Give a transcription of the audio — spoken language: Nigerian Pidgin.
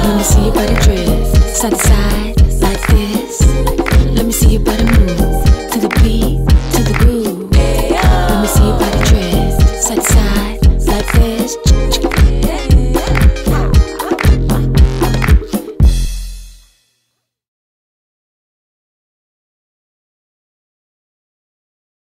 Let me see your body drift, side to side, like this. Let me see your body move, to the beat, to the groove. Let me see your body drift, side to side, like this.